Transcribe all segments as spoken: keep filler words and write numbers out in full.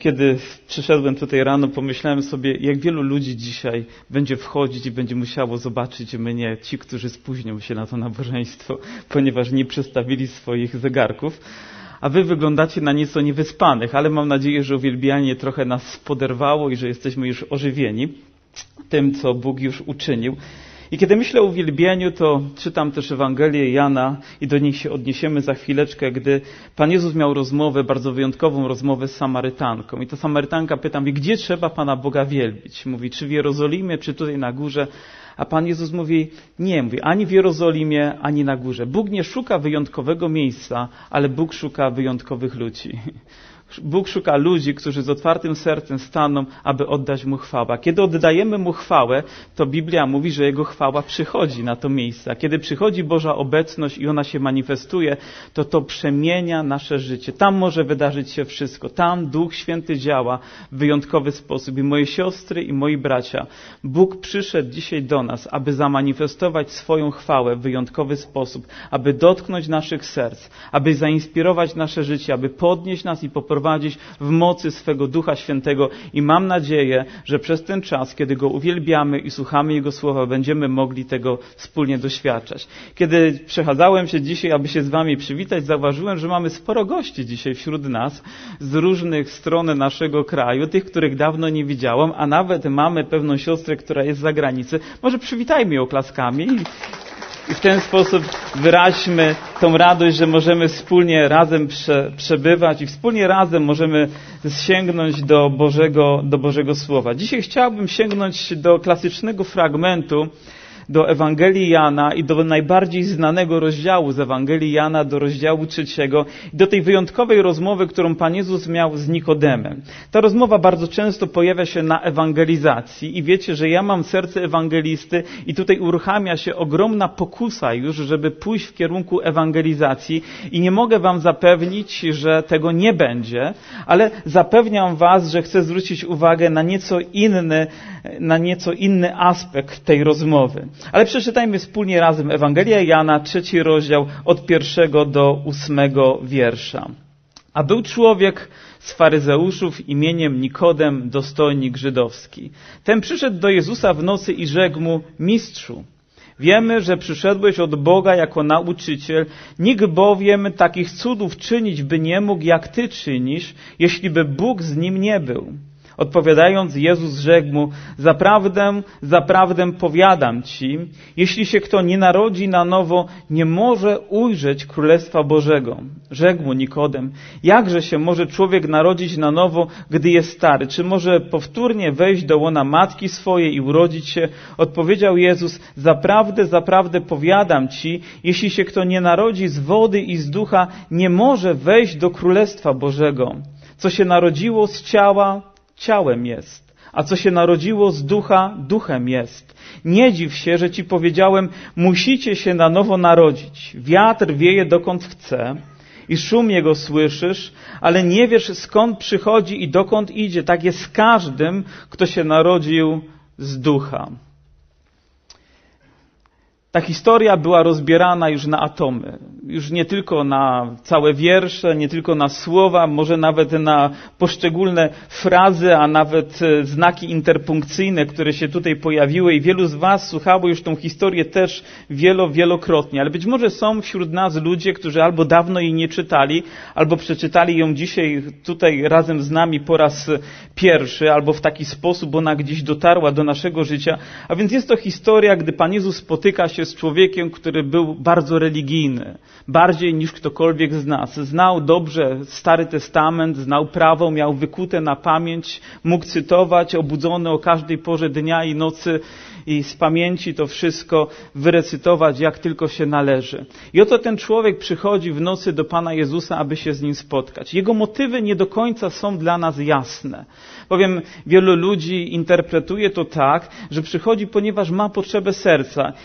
Kiedy przyszedłem tutaj rano, pomyślałem sobie, jak wielu ludzi dzisiaj będzie wchodzić i będzie musiało zobaczyć mnie, ci, którzy spóźnią się na to nabożeństwo, ponieważ nie przestawili swoich zegarków. A wy wyglądacie na nieco niewyspanych, ale mam nadzieję, że uwielbianie trochę nas poderwało i że jesteśmy już ożywieni tym, co Bóg już uczynił. I kiedy myślę o uwielbieniu, to czytam też Ewangelię Jana i do niej się odniesiemy za chwileczkę, gdy Pan Jezus miał rozmowę, bardzo wyjątkową rozmowę z Samarytanką. I ta Samarytanka pyta mnie, gdzie trzeba Pana Boga wielbić? Mówi, czy w Jerozolimie, czy tutaj na górze? A Pan Jezus mówi, nie, mówi, ani w Jerozolimie, ani na górze. Bóg nie szuka wyjątkowego miejsca, ale Bóg szuka wyjątkowych ludzi. Bóg szuka ludzi, którzy z otwartym sercem staną, aby oddać Mu chwałę. A kiedy oddajemy Mu chwałę, to Biblia mówi, że Jego chwała przychodzi na to miejsce. A kiedy przychodzi Boża obecność i ona się manifestuje, to to przemienia nasze życie. Tam może wydarzyć się wszystko. Tam Duch Święty działa w wyjątkowy sposób. I moje siostry i moi bracia, Bóg przyszedł dzisiaj do nas, aby zamanifestować swoją chwałę w wyjątkowy sposób, aby dotknąć naszych serc, aby zainspirować nasze życie, aby podnieść nas i poprowadzić prowadzić w mocy swego Ducha Świętego i mam nadzieję, że przez ten czas, kiedy Go uwielbiamy i słuchamy Jego słowa, będziemy mogli tego wspólnie doświadczać. Kiedy przechadzałem się dzisiaj, aby się z wami przywitać, zauważyłem, że mamy sporo gości dzisiaj wśród nas z różnych stron naszego kraju, tych, których dawno nie widziałam, a nawet mamy pewną siostrę, która jest z zagranicy. Może przywitajmy ją oklaskami i I w ten sposób wyraźmy tą radość, że możemy wspólnie razem prze, przebywać i wspólnie razem możemy sięgnąć do Bożego, do Bożego Słowa. Dzisiaj chciałbym sięgnąć do klasycznego fragmentu, do Ewangelii Jana i do najbardziej znanego rozdziału z Ewangelii Jana, do rozdziału trzeciego, i do tej wyjątkowej rozmowy, którą Pan Jezus miał z Nikodemem. Ta rozmowa bardzo często pojawia się na ewangelizacji i wiecie, że ja mam serce ewangelisty i tutaj uruchamia się ogromna pokusa już, żeby pójść w kierunku ewangelizacji i nie mogę wam zapewnić, że tego nie będzie, ale zapewniam was, że chcę zwrócić uwagę na nieco inny, na nieco inny aspekt tej rozmowy. Ale przeczytajmy wspólnie razem Ewangelia Jana, trzeci rozdział, od pierwszego do ósmego wiersza. A był człowiek z faryzeuszów imieniem Nikodem, dostojnik żydowski. Ten przyszedł do Jezusa w nocy i rzekł mu, mistrzu, wiemy, że przyszedłeś od Boga jako nauczyciel, nikt bowiem takich cudów czynić by nie mógł, jak Ty czynisz, jeśli by Bóg z nim nie był. Odpowiadając, Jezus rzekł mu, zaprawdę, zaprawdę powiadam ci, jeśli się kto nie narodzi na nowo, nie może ujrzeć Królestwa Bożego. Rzekł mu Nikodem, jakże się może człowiek narodzić na nowo, gdy jest stary? Czy może powtórnie wejść do łona matki swojej i urodzić się? Odpowiedział Jezus, zaprawdę, zaprawdę powiadam ci, jeśli się kto nie narodzi z wody i z ducha, nie może wejść do Królestwa Bożego. Co się narodziło z ciała, ciałem jest, a co się narodziło z ducha, duchem jest. Nie dziw się, że ci powiedziałem, musicie się na nowo narodzić. Wiatr wieje dokąd chce i szum jego słyszysz, ale nie wiesz skąd przychodzi i dokąd idzie. Tak jest z każdym, kto się narodził z ducha. Ta historia była rozbierana już na atomy, już nie tylko na całe wiersze, nie tylko na słowa, może nawet na poszczególne frazy, a nawet znaki interpunkcyjne, które się tutaj pojawiły i wielu z was słuchało już tą historię też wielo, wielokrotnie. Ale być może są wśród nas ludzie, którzy albo dawno jej nie czytali, albo przeczytali ją dzisiaj tutaj razem z nami po raz pierwszy, albo w taki sposób ona gdzieś dotarła do naszego życia. A więc jest to historia, gdy Pan Jezus spotyka się z człowiekiem, który był bardzo religijny, bardziej niż ktokolwiek z nas. Znał dobrze Stary Testament, znał prawo, miał wykute na pamięć, mógł cytować, obudzony o każdej porze dnia i nocy i z pamięci to wszystko wyrecytować, jak tylko się należy. I oto ten człowiek przychodzi w nocy do Pana Jezusa, aby się z Nim spotkać. Jego motywy nie do końca są dla nas jasne. Bowiem wielu ludzi interpretuje to tak, że przychodzi, ponieważ ma potrzebę serca i nie z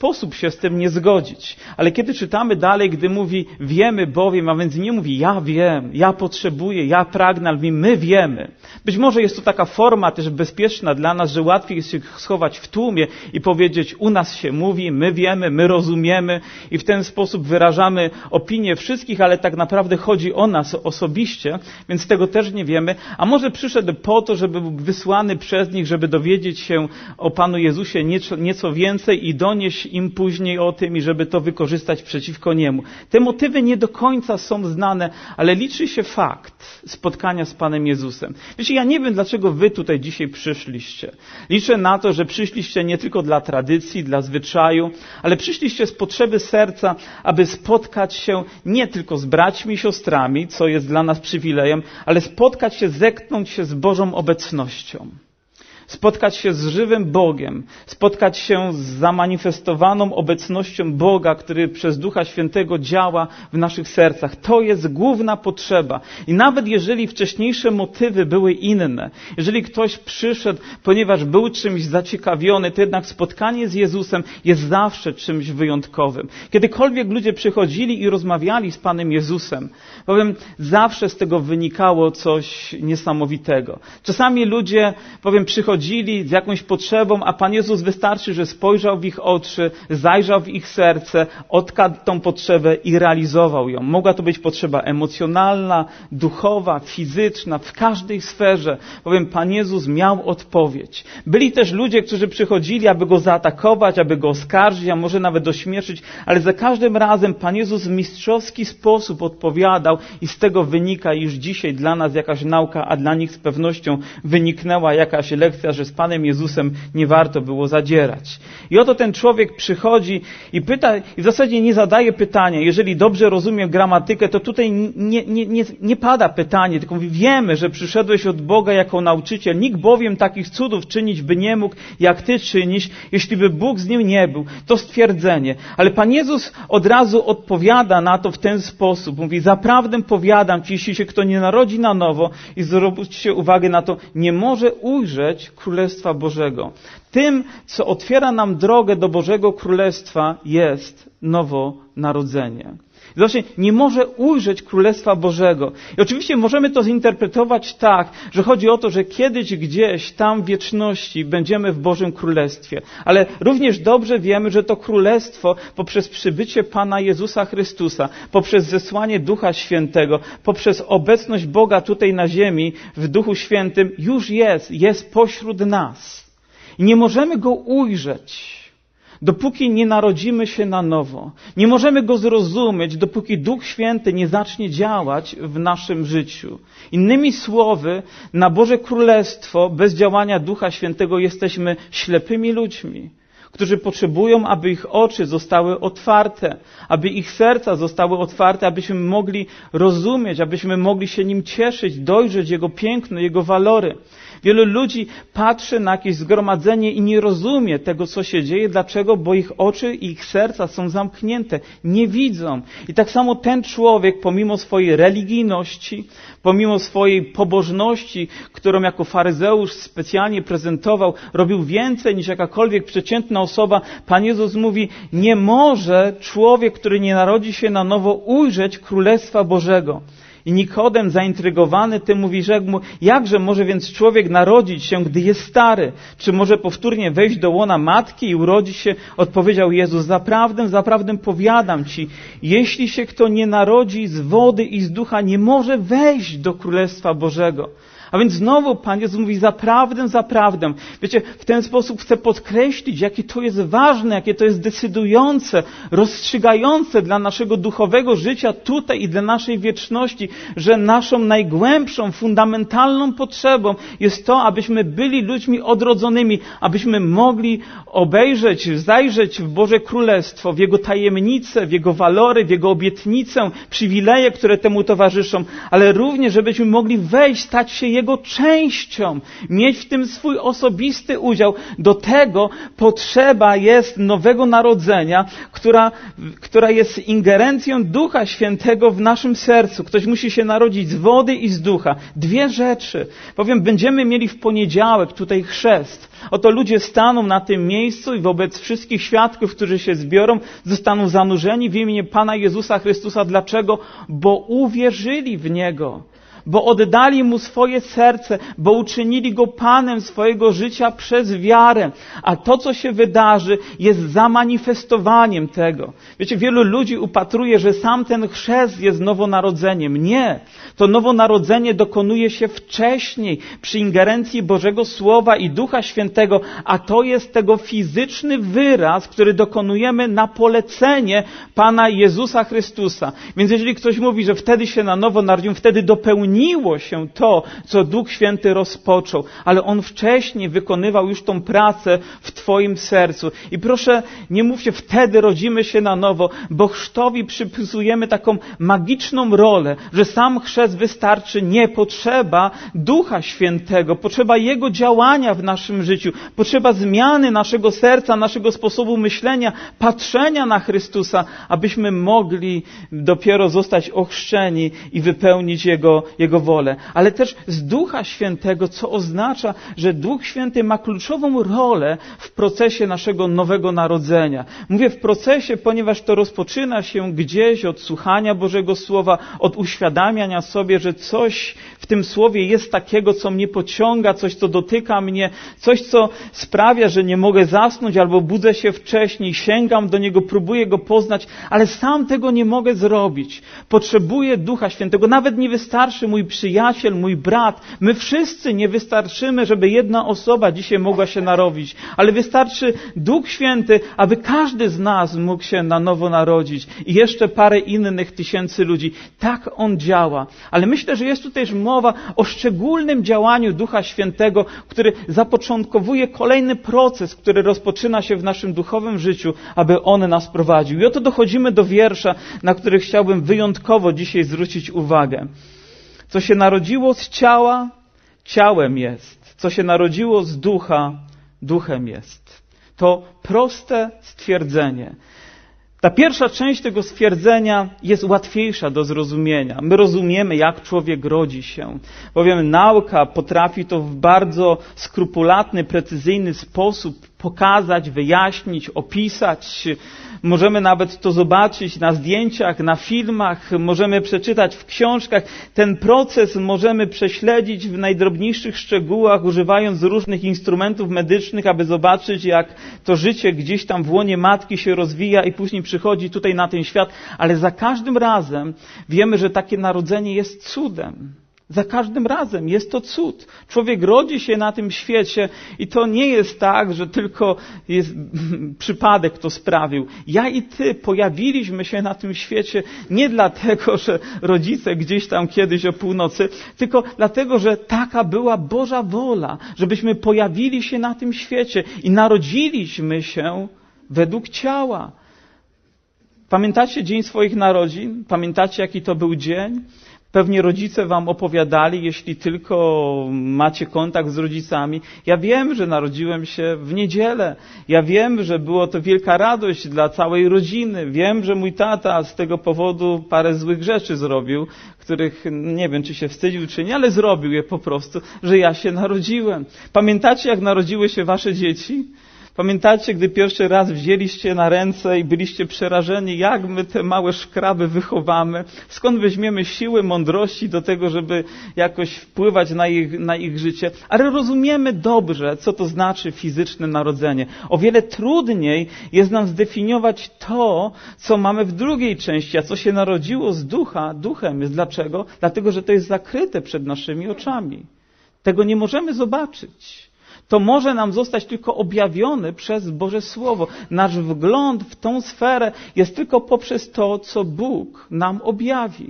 sposób się z tym nie zgodzić. Ale kiedy czytamy dalej, gdy mówi wiemy bowiem, a więc nie mówi ja wiem, ja potrzebuję, ja pragnę, ale mówi my wiemy. Być może jest to taka forma też bezpieczna dla nas, że łatwiej jest się schować w tłumie i powiedzieć u nas się mówi, my wiemy, my rozumiemy i w ten sposób wyrażamy opinię wszystkich, ale tak naprawdę chodzi o nas osobiście, więc tego też nie wiemy. A może przyszedł po to, żeby był wysłany przez nich, żeby dowiedzieć się o Panu Jezusie nieco, nieco więcej i donieść im później o tym i żeby to wykorzystać przeciwko Niemu. Te motywy nie do końca są znane, ale liczy się fakt spotkania z Panem Jezusem. Wiecie, ja nie wiem, dlaczego wy tutaj dzisiaj przyszliście. Liczę na to, że przyszliście nie tylko dla tradycji, dla zwyczaju, ale przyszliście z potrzeby serca, aby spotkać się nie tylko z braćmi i siostrami, co jest dla nas przywilejem, ale spotkać się, zetknąć się z Bożą obecnością. Spotkać się z żywym Bogiem, spotkać się z zamanifestowaną obecnością Boga, który przez Ducha Świętego działa w naszych sercach. To jest główna potrzeba. I nawet jeżeli wcześniejsze motywy były inne, jeżeli ktoś przyszedł, ponieważ był czymś zaciekawiony, to jednak spotkanie z Jezusem jest zawsze czymś wyjątkowym. Kiedykolwiek ludzie przychodzili i rozmawiali z Panem Jezusem, powiem, zawsze z tego wynikało coś niesamowitego. Czasami ludzie, powiem, przychodzili z jakąś potrzebą, a Pan Jezus wystarczy, że spojrzał w ich oczy, zajrzał w ich serce, odkadł tą potrzebę i realizował ją. Mogła to być potrzeba emocjonalna, duchowa, fizyczna, w każdej sferze. Powiem, Pan Jezus miał odpowiedź. Byli też ludzie, którzy przychodzili, aby Go zaatakować, aby Go oskarżyć, a może nawet ośmieszyć, ale za każdym razem Pan Jezus w mistrzowski sposób odpowiadał i z tego wynika już dzisiaj dla nas jakaś nauka, a dla nich z pewnością wyniknęła jakaś lekcja, że z Panem Jezusem nie warto było zadzierać. I oto ten człowiek przychodzi i pyta, i w zasadzie nie zadaje pytania. Jeżeli dobrze rozumiem gramatykę, to tutaj nie, nie, nie, nie pada pytanie, tylko mówi, wiemy, że przyszedłeś od Boga jako nauczyciel. Nikt bowiem takich cudów czynić by nie mógł, jak Ty czynisz, jeśli by Bóg z nim nie był. To stwierdzenie. Ale Pan Jezus od razu odpowiada na to w ten sposób. Mówi, zaprawdę powiadam Ci, jeśli się kto nie narodzi na nowo, i zwróćcie uwagę na to, nie może ujrzeć Królestwa Bożego. Tym, co otwiera nam drogę do Bożego Królestwa, jest nowonarodzenie. Zobaczcie, nie może ujrzeć Królestwa Bożego. I oczywiście możemy to zinterpretować tak, że chodzi o to, że kiedyś gdzieś tam w wieczności będziemy w Bożym Królestwie. Ale również dobrze wiemy, że to Królestwo poprzez przybycie Pana Jezusa Chrystusa, poprzez zesłanie Ducha Świętego, poprzez obecność Boga tutaj na ziemi w Duchu Świętym już jest, jest pośród nas. I nie możemy Go ujrzeć, dopóki nie narodzimy się na nowo. Nie możemy Go zrozumieć, dopóki Duch Święty nie zacznie działać w naszym życiu. Innymi słowy, na Boże Królestwo bez działania Ducha Świętego jesteśmy ślepymi ludźmi, którzy potrzebują, aby ich oczy zostały otwarte, aby ich serca zostały otwarte, abyśmy mogli rozumieć, abyśmy mogli się Nim cieszyć, dojrzeć Jego piękno, Jego walory. Wielu ludzi patrzy na jakieś zgromadzenie i nie rozumie tego, co się dzieje. Dlaczego? Bo ich oczy i ich serca są zamknięte. Nie widzą. I tak samo ten człowiek, pomimo swojej religijności, pomimo swojej pobożności, którą jako faryzeusz specjalnie prezentował, robił więcej niż jakakolwiek przeciętna osoba. Pan Jezus mówi, nie może człowiek, który nie narodzi się na nowo, ujrzeć Królestwa Bożego. I Nikodem, zaintrygowany tym, mówi, rzekł mu, jakże może więc człowiek narodzić się, gdy jest stary? Czy może powtórnie wejść do łona matki i urodzić się? Odpowiedział Jezus, zaprawdę, zaprawdę powiadam Ci, jeśli się kto nie narodzi z wody i z ducha, nie może wejść do Królestwa Bożego. A więc znowu Pan Jezus mówi, zaprawdę, zaprawdę. Wiecie, w ten sposób chcę podkreślić, jakie to jest ważne, jakie to jest decydujące, rozstrzygające dla naszego duchowego życia tutaj i dla naszej wieczności, że naszą najgłębszą, fundamentalną potrzebą jest to, abyśmy byli ludźmi odrodzonymi, abyśmy mogli obejrzeć, zajrzeć w Boże Królestwo, w Jego tajemnice, w Jego walory, w Jego obietnice, przywileje, które temu towarzyszą, ale również, żebyśmy mogli wejść, stać się Jego Jego częścią, mieć w tym swój osobisty udział. Do tego potrzeba jest nowego narodzenia, która, która jest ingerencją Ducha Świętego w naszym sercu. Ktoś musi się narodzić z wody i z ducha. Dwie rzeczy. Powiem, będziemy mieli w poniedziałek tutaj chrzest. Oto ludzie staną na tym miejscu i wobec wszystkich świadków, którzy się zbiorą, zostaną zanurzeni w imię Pana Jezusa Chrystusa. Dlaczego? Bo uwierzyli w Niego. Bo oddali Mu swoje serce, bo uczynili Go Panem swojego życia przez wiarę. A to, co się wydarzy, jest zamanifestowaniem tego. Wiecie, wielu ludzi upatruje, że sam ten chrzest jest nowonarodzeniem. Nie. To nowonarodzenie dokonuje się wcześniej, przy ingerencji Bożego Słowa i Ducha Świętego, a to jest tego fizyczny wyraz, który dokonujemy na polecenie Pana Jezusa Chrystusa. Więc jeżeli ktoś mówi, że wtedy się na nowo narodził, wtedy dopełniło się to, co Duch Święty rozpoczął, ale On wcześniej wykonywał już tą pracę w Twoim sercu. I proszę, nie mówcie, wtedy rodzimy się na nowo, bo chrztowi przypisujemy taką magiczną rolę, że sam chrzest wystarczy. Nie, potrzeba Ducha Świętego, potrzeba Jego działania w naszym życiu, potrzeba zmiany naszego serca, naszego sposobu myślenia, patrzenia na Chrystusa, abyśmy mogli dopiero zostać ochrzczeni i wypełnić Jego Jego wolę, ale też z Ducha Świętego, co oznacza, że Duch Święty ma kluczową rolę w procesie naszego nowego narodzenia. Mówię w procesie, ponieważ to rozpoczyna się gdzieś od słuchania Bożego Słowa, od uświadamiania sobie, że coś w tym Słowie jest takiego, co mnie pociąga, coś, co dotyka mnie, coś, co sprawia, że nie mogę zasnąć albo budzę się wcześniej, sięgam do Niego, próbuję Go poznać, ale sam tego nie mogę zrobić. Potrzebuję Ducha Świętego. Nawet nie wystarczy mój przyjaciel, mój brat. My wszyscy nie wystarczymy, żeby jedna osoba dzisiaj mogła się narodzić, ale wystarczy Duch Święty, aby każdy z nas mógł się na nowo narodzić i jeszcze parę innych tysięcy ludzi. Tak On działa. Ale myślę, że jest tutaj też mowa o szczególnym działaniu Ducha Świętego, który zapoczątkowuje kolejny proces, który rozpoczyna się w naszym duchowym życiu, aby On nas prowadził. I oto dochodzimy do wiersza, na który chciałbym wyjątkowo dzisiaj zwrócić uwagę. Co się narodziło z ciała, ciałem jest. Co się narodziło z ducha, duchem jest. To proste stwierdzenie. Ta pierwsza część tego stwierdzenia jest łatwiejsza do zrozumienia. My rozumiemy, jak człowiek rodzi się. Bowiem nauka potrafi to w bardzo skrupulatny, precyzyjny sposób pokazać, wyjaśnić, opisać. Możemy nawet to zobaczyć na zdjęciach, na filmach, możemy przeczytać w książkach. Ten proces możemy prześledzić w najdrobniejszych szczegółach, używając różnych instrumentów medycznych, aby zobaczyć, jak to życie gdzieś tam w łonie matki się rozwija i później przychodzi tutaj na ten świat. Ale za każdym razem wiemy, że takie narodzenie jest cudem. Za każdym razem jest to cud. Człowiek rodzi się na tym świecie i to nie jest tak, że tylko jest przypadek to sprawił. Ja i ty pojawiliśmy się na tym świecie nie dlatego, że rodzice gdzieś tam kiedyś o północy, tylko dlatego, że taka była Boża wola, żebyśmy pojawili się na tym świecie i narodziliśmy się według ciała. Pamiętacie dzień swoich narodzin? Pamiętacie, jaki to był dzień? Pewnie rodzice wam opowiadali, jeśli tylko macie kontakt z rodzicami. Ja wiem, że narodziłem się w niedzielę. Ja wiem, że było to wielka radość dla całej rodziny. Wiem, że mój tata z tego powodu parę złych rzeczy zrobił, których nie wiem, czy się wstydził, czy nie, ale zrobił je po prostu, że ja się narodziłem. Pamiętacie, jak narodziły się wasze dzieci? Pamiętacie, gdy pierwszy raz wzięliście na ręce i byliście przerażeni, jak my te małe szkraby wychowamy? Skąd weźmiemy siły, mądrości do tego, żeby jakoś wpływać na ich, na ich życie? Ale rozumiemy dobrze, co to znaczy fizyczne narodzenie. O wiele trudniej jest nam zdefiniować to, co mamy w drugiej części, a co się narodziło z ducha, duchem jest. Dlaczego? Dlatego, że to jest zakryte przed naszymi oczami. Tego nie możemy zobaczyć. To może nam zostać tylko objawione przez Boże Słowo. Nasz wgląd w tą sferę jest tylko poprzez to, co Bóg nam objawi.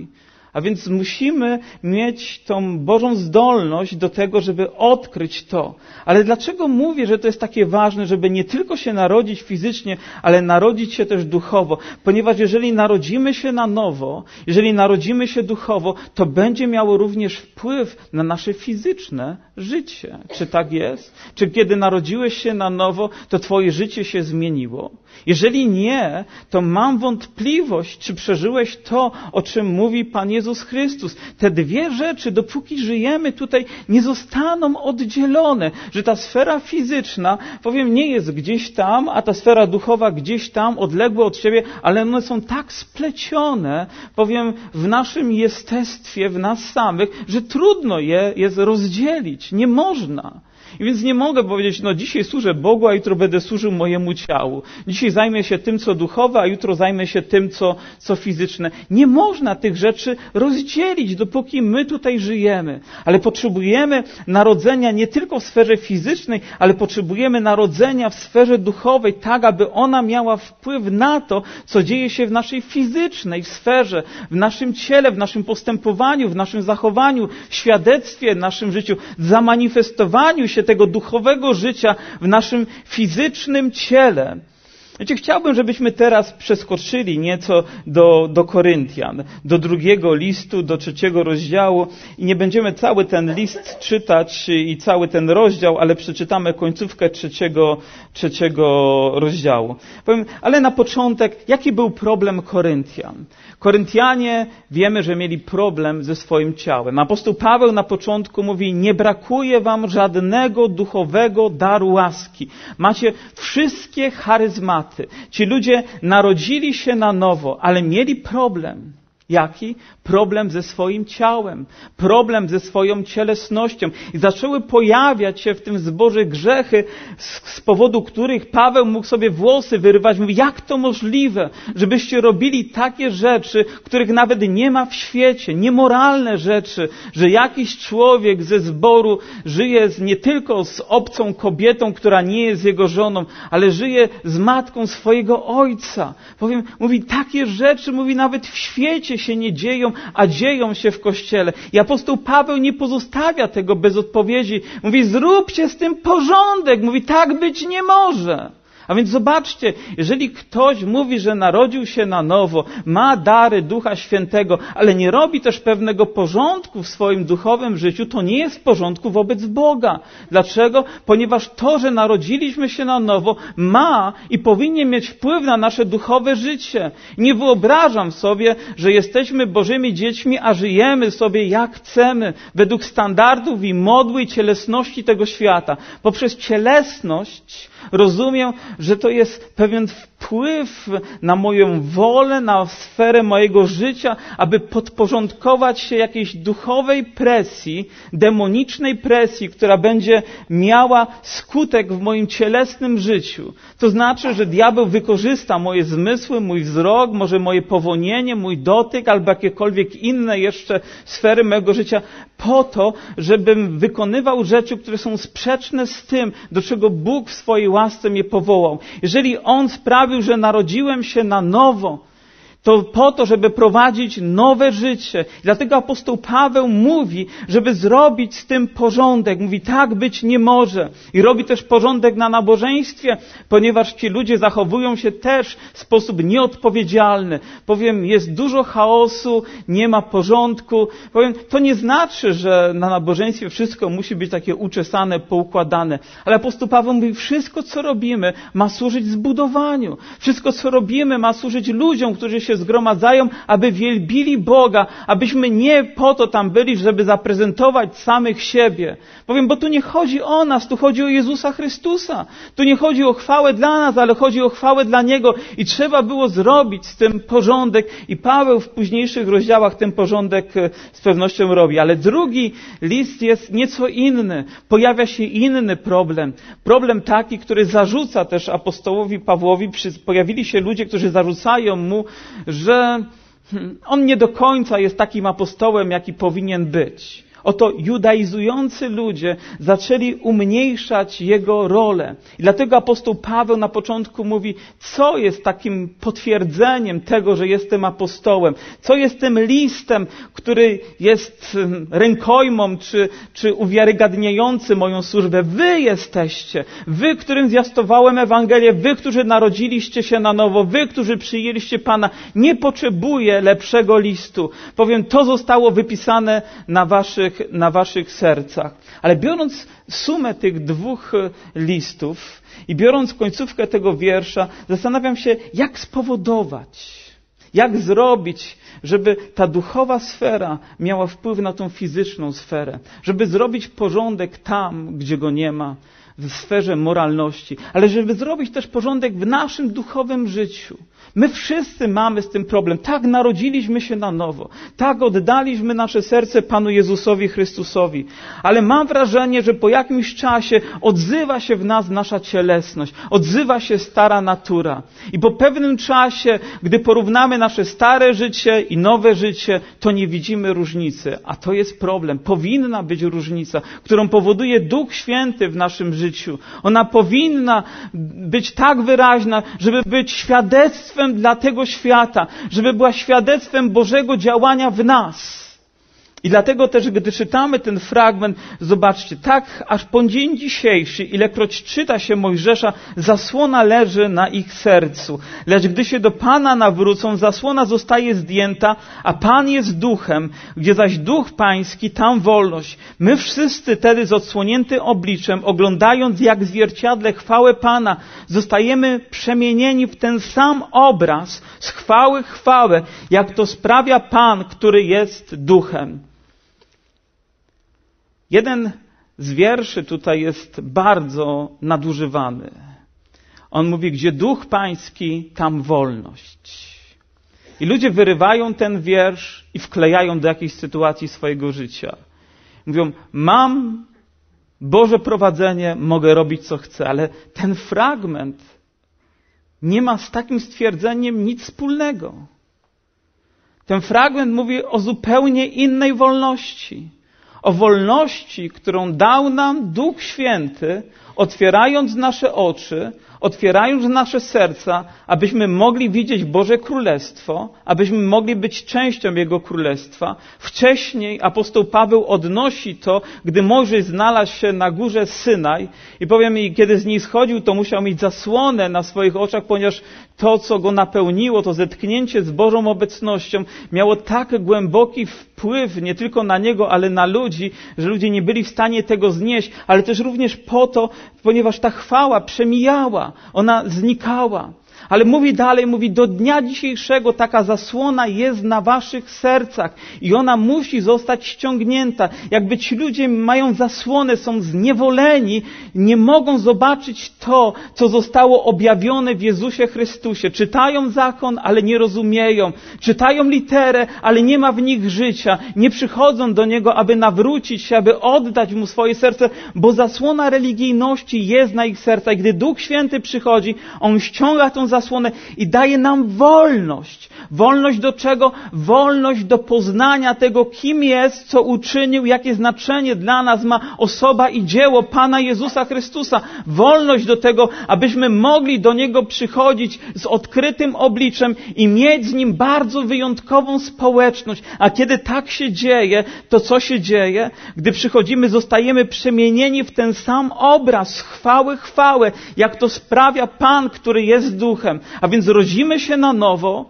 A więc musimy mieć tą Bożą zdolność do tego, żeby odkryć to. Ale dlaczego mówię, że to jest takie ważne, żeby nie tylko się narodzić fizycznie, ale narodzić się też duchowo? Ponieważ jeżeli narodzimy się na nowo, jeżeli narodzimy się duchowo, to będzie miało również wpływ na nasze fizyczne życie. Czy tak jest? Czy kiedy narodziłeś się na nowo, to twoje życie się zmieniło? Jeżeli nie, to mam wątpliwość, czy przeżyłeś to, o czym mówi Pan Jezus Chrystus. Te dwie rzeczy, dopóki żyjemy tutaj, nie zostaną oddzielone. Że ta sfera fizyczna, powiem, nie jest gdzieś tam, a ta sfera duchowa gdzieś tam, odległe od siebie, ale one są tak splecione, powiem, w naszym jestestwie, w nas samych, że trudno je jest rozdzielić. Nie można. I więc nie mogę powiedzieć, no dzisiaj służę Bogu, a jutro będę służył mojemu ciału. Dzisiaj zajmę się tym, co duchowe, a jutro zajmę się tym, co, co fizyczne. Nie można tych rzeczy rozdzielić, dopóki my tutaj żyjemy. Ale potrzebujemy narodzenia nie tylko w sferze fizycznej, ale potrzebujemy narodzenia w sferze duchowej, tak aby ona miała wpływ na to, co dzieje się w naszej fizycznej sferze, w naszym ciele, w naszym postępowaniu, w naszym zachowaniu, w świadectwie, w naszym życiu, w zamanifestowaniu się tego duchowego życia w naszym fizycznym ciele. Wiecie, chciałbym, żebyśmy teraz przeskoczyli nieco do, do Koryntian, do drugiego listu, do trzeciego rozdziału i nie będziemy cały ten list czytać i cały ten rozdział, ale przeczytamy końcówkę trzeciego, trzeciego rozdziału. Powiem, ale na początek, jaki był problem Koryntian? Koryntianie wiemy, że mieli problem ze swoim ciałem. Apostoł Paweł na początku mówi, nie brakuje wam żadnego duchowego daru łaski. Macie wszystkie charyzmaty. Ci ludzie narodzili się na nowo, ale mieli problem. Jaki? Problem ze swoim ciałem, problem ze swoją cielesnością. I zaczęły pojawiać się w tym zborze grzechy, z, z powodu których Paweł mógł sobie włosy wyrywać. Mówi, jak to możliwe, żebyście robili takie rzeczy, których nawet nie ma w świecie, niemoralne rzeczy, że jakiś człowiek ze zboru żyje z, nie tylko z obcą kobietą, która nie jest jego żoną, ale żyje z matką swojego ojca. Powiem, mówi, takie rzeczy, mówi, nawet w świecie się nie dzieją, a dzieją się w Kościele. I apostoł Paweł nie pozostawia tego bez odpowiedzi. Mówi, zróbcie z tym porządek. Mówi, tak być nie może. A więc zobaczcie, jeżeli ktoś mówi, że narodził się na nowo, ma dary Ducha Świętego, ale nie robi też pewnego porządku w swoim duchowym życiu, to nie jest w porządku wobec Boga. Dlaczego? Ponieważ to, że narodziliśmy się na nowo, ma i powinien mieć wpływ na nasze duchowe życie. Nie wyobrażam sobie, że jesteśmy Bożymi dziećmi, a żyjemy sobie jak chcemy, według standardów i modły i cielesności tego świata. Poprzez cielesność rozumiem, że to jest pewien wpływ na moją wolę, na sferę mojego życia, aby podporządkować się jakiejś duchowej presji, demonicznej presji, która będzie miała skutek w moim cielesnym życiu. To znaczy, że diabeł wykorzysta moje zmysły, mój wzrok, może moje powonienie, mój dotyk albo jakiekolwiek inne jeszcze sfery mojego życia po to, żebym wykonywał rzeczy, które są sprzeczne z tym, do czego Bóg w swojej łasce mnie powołał. Jeżeli On sprawił, że narodziłem się na nowo, to po to, żeby prowadzić nowe życie. Dlatego apostoł Paweł mówi, żeby zrobić z tym porządek. Mówi, tak być nie może. I robi też porządek na nabożeństwie, ponieważ ci ludzie zachowują się też w sposób nieodpowiedzialny. Powiem, jest dużo chaosu, nie ma porządku. Powiem, to nie znaczy, że na nabożeństwie wszystko musi być takie uczesane, poukładane. Ale apostoł Paweł mówi, wszystko co robimy ma służyć zbudowaniu. Wszystko co robimy ma służyć ludziom, którzy się zgromadzają, aby wielbili Boga, abyśmy nie po to tam byli, żeby zaprezentować samych siebie. Powiem, bo tu nie chodzi o nas, tu chodzi o Jezusa Chrystusa. Tu nie chodzi o chwałę dla nas, ale chodzi o chwałę dla Niego i trzeba było zrobić z tym porządek i Paweł w późniejszych rozdziałach ten porządek z pewnością robi. Ale drugi list jest nieco inny. Pojawia się inny problem. Problem taki, który zarzuca też apostołowi Pawłowi, pojawili się ludzie, którzy zarzucają mu, że on nie do końca jest takim apostołem, jaki powinien być. Oto judaizujący ludzie zaczęli umniejszać Jego rolę. I dlatego apostoł Paweł na początku mówi, co jest takim potwierdzeniem tego, że jestem apostołem? Co jest tym listem, który jest rękojmą, czy, czy uwiarygadniający moją służbę? Wy jesteście. Wy, którym zwiastowałem Ewangelię. Wy, którzy narodziliście się na nowo. Wy, którzy przyjęliście Pana. Nie potrzebuję lepszego listu. Powiem, to zostało wypisane na waszych, na waszych sercach. Ale biorąc sumę tych dwóch listów i biorąc końcówkę tego wiersza, zastanawiam się, jak spowodować, jak zrobić, żeby ta duchowa sfera miała wpływ na tą fizyczną sferę. Żeby zrobić porządek tam, gdzie go nie ma, w sferze moralności. Ale żeby zrobić też porządek w naszym duchowym życiu. My wszyscy mamy z tym problem. Tak narodziliśmy się na nowo. Tak oddaliśmy nasze serce Panu Jezusowi Chrystusowi. Ale mam wrażenie, że po jakimś czasie odzywa się w nas nasza cielesność. Odzywa się stara natura. I po pewnym czasie, gdy porównamy nasze stare życie i nowe życie, to nie widzimy różnicy. A to jest problem. Powinna być różnica, którą powoduje Duch Święty w naszym życiu. Ona powinna być tak wyraźna, żeby być świadectwem dla tego świata, żeby była świadectwem Bożego działania w nas. I dlatego też, gdy czytamy ten fragment, zobaczcie, tak aż po dzień dzisiejszy, ilekroć czyta się Mojżesza, zasłona leży na ich sercu. Lecz gdy się do Pana nawrócą, zasłona zostaje zdjęta, a Pan jest duchem, gdzie zaś duch pański, tam wolność. My wszyscy tedy z odsłoniętym obliczem, oglądając jak w zwierciadle chwałę Pana, zostajemy przemienieni w ten sam obraz, z chwały chwałę, jak to sprawia Pan, który jest duchem. Jeden z wierszy tutaj jest bardzo nadużywany. On mówi, gdzie duch pański, tam wolność. I ludzie wyrywają ten wiersz i wklejają do jakiejś sytuacji swojego życia. Mówią, mam Boże prowadzenie, mogę robić co chcę, ale ten fragment nie ma z takim stwierdzeniem nic wspólnego. Ten fragment mówi o zupełnie innej wolności. O wolności, którą dał nam Duch Święty, otwierając nasze oczy, otwierając nasze serca, abyśmy mogli widzieć Boże Królestwo, abyśmy mogli być częścią Jego Królestwa. Wcześniej apostoł Paweł odnosi to, gdy Mojżesz znalazł się na górze Synaj i powiem mi, kiedy z niej schodził, to musiał mieć zasłonę na swoich oczach, ponieważ to, co go napełniło, to zetknięcie z Bożą obecnością miało tak głęboki wpływ nie tylko na niego, ale na ludzi, że ludzie nie byli w stanie tego znieść, ale też również po to, ponieważ ta chwała przemijała, ona znikała. Ale mówi dalej, mówi, do dnia dzisiejszego taka zasłona jest na waszych sercach i ona musi zostać ściągnięta. Jakby ci ludzie mają zasłonę, są zniewoleni, nie mogą zobaczyć to, co zostało objawione w Jezusie Chrystusie. Czytają zakon, ale nie rozumieją. Czytają literę, ale nie ma w nich życia. Nie przychodzą do Niego, aby nawrócić się, aby oddać Mu swoje serce, bo zasłona religijności jest na ich sercach. Gdy Duch Święty przychodzi, On ściąga tą zasłonę i daje nam wolność. Wolność do czego? Wolność do poznania tego, kim jest, co uczynił, jakie znaczenie dla nas ma osoba i dzieło Pana Jezusa Chrystusa. Wolność do tego, abyśmy mogli do Niego przychodzić z odkrytym obliczem i mieć z Nim bardzo wyjątkową społeczność. A kiedy tak się dzieje, to co się dzieje? Gdy przychodzimy, zostajemy przemienieni w ten sam obraz, chwały, chwałę, jak to sprawia Pan, który jest duchem. A więc rodzimy się na nowo,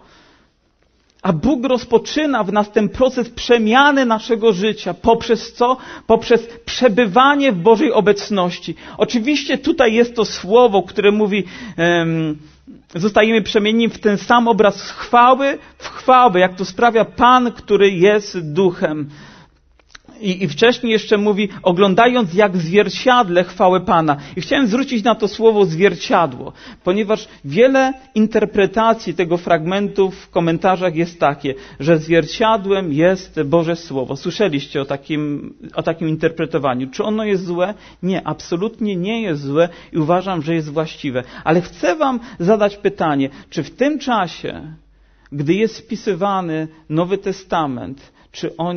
a Bóg rozpoczyna w nas ten proces przemiany naszego życia. Poprzez co? Poprzez przebywanie w Bożej obecności. Oczywiście tutaj jest to słowo, które mówi, um, zostajemy przemienieni w ten sam obraz z chwały w chwałę, jak to sprawia Pan, który jest duchem. I, I wcześniej jeszcze mówi, oglądając jak w zwierciadle chwałę Pana. I chciałem zwrócić na to słowo zwierciadło, ponieważ wiele interpretacji tego fragmentu w komentarzach jest takie, że zwierciadłem jest Boże Słowo. Słyszeliście o takim, o takim interpretowaniu. Czy ono jest złe? Nie, absolutnie nie jest złe i uważam, że jest właściwe. Ale chcę wam zadać pytanie, czy w tym czasie, gdy jest spisywany Nowy Testament, czy oni